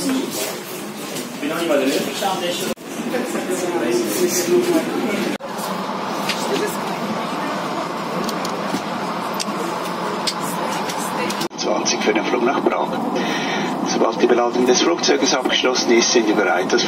Finali vadeli? Für den Flug nach Prag. Sobald die Beladung des Flugzeuges abgeschlossen ist, sind wir bereit, das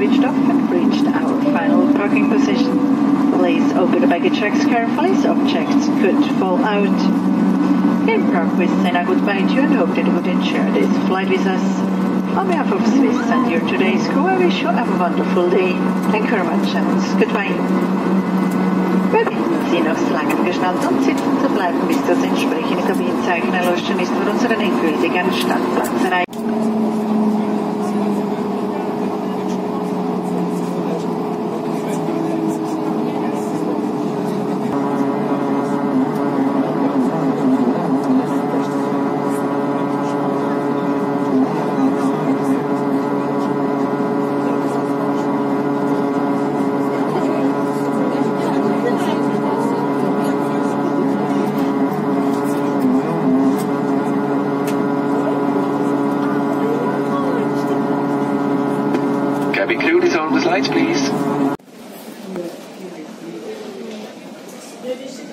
switched off and reached our final parking position. Please open the baggage racks carefully so objects could fall out. In Prague, we say now goodbye to you and hope that you would enjoy this flight with us. On behalf of Swiss and your today's crew, I wish you have a wonderful day. Thank you very much and goodbye. Wir bitten Sie, noch so lange geschnallt und sitzen zu bleiben, bis das entsprechende Kabinenzeichen erloschen ist für unseren endgültigen Startplatz erreicht. Cabin crew, disarm the lights, please.